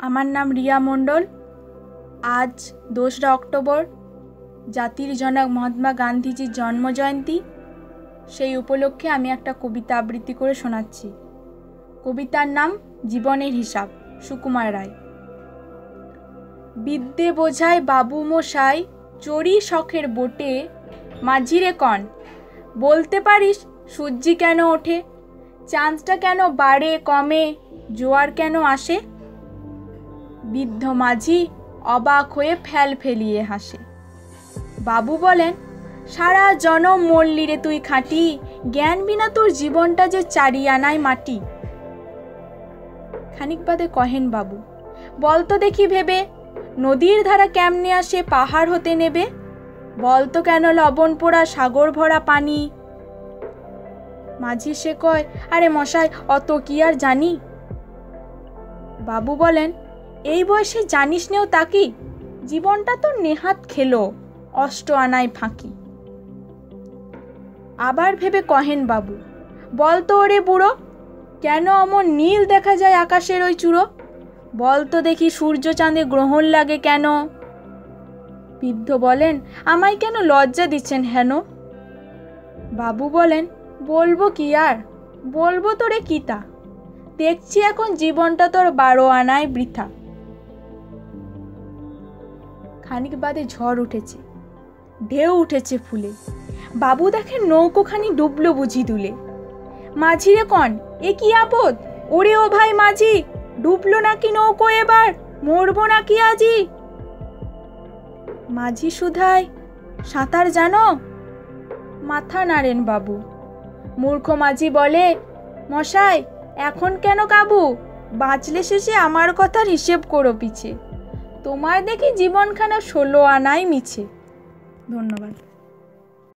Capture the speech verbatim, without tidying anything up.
আমার নাম রিয়া মণ্ডল। আজ দোসরা অক্টোবর জাতির জনক মহাত্মা গান্ধীজির জন্মজয়ন্তী। সেই উপলক্ষে আমি একটা কবিতা আবৃত্তি করে শোনাচ্ছি। কবিতার নাম জীবনের হিসাব, সুকুমার রায়। বিদ্যে বোঝায় বাবু মশাই, চড়ি শখের বোটে, মাঝিরে কন বলতে পারিস সূর্যি কেন ওঠে, চাঁদটা কেন বাড়ে কমে, জোয়ার কেন আসে? বৃদ্ধ মাঝি অবাক হয়ে ফেল ফেলিয়ে হাসে। বাবু বলেন, সারা জনম মরলি রে তুই খাঁটি, জ্ঞান বিনা তোর জীবনটা যে চারি আনায় মাটি। খানিক বাদে কহেন বাবু, বলতো দেখি ভেবে, নদীর ধারা কেমনে আসে পাহাড় হতে নেবে, বলতো কেন লবণ পোড়া সাগর ভরা পানি। মাঝি সে কয়, আরে মশাই অত কি আর জানি। বাবু বলেন, এই বয়সে জানিস নেও তাকি, জীবনটা তো নেহাত খেলো অষ্ট আনায় ফাঁকি। আবার ভেবে কহেন বাবু, বলতো ওরে বুড়ো, কেন অমন নীল দেখা যায় আকাশের ওই চূড়ো, বলতো দেখি সূর্য চাঁদে গ্রহণ লাগে কেন। বৃদ্ধ বলেন, আমায় কেন লজ্জা দিচ্ছেন হেন। বাবু বলেন, বলবো কি আর, বলবো তোরে কিতা, দেখছি এখন জীবনটা তোর বারো আনায় বৃথা। খানিক বাদে ঝড় উঠেছে, ঢেউ উঠেছে ফুলে, বাবু দেখেন নৌকোখানি ডুবলো বুঝি দুলে। মাঝিরে কন, এ কি আপদ, ওরে ও ভাই মাঝি, ডুবলো নাকি নৌকো এবার, মরবো নাকি আজি। মাঝি শুধায়, সাঁতার জানো? মাথা নাড়েন বাবু। মূর্খ মাঝি বলে, মশাই এখন কেন কাবু, বাঁচলে শেষে আমার কথার হিসেব করো পিছে, তোমার দেখি জীবনখানা ষোলো আনাই মিছে। ধন্যবাদ।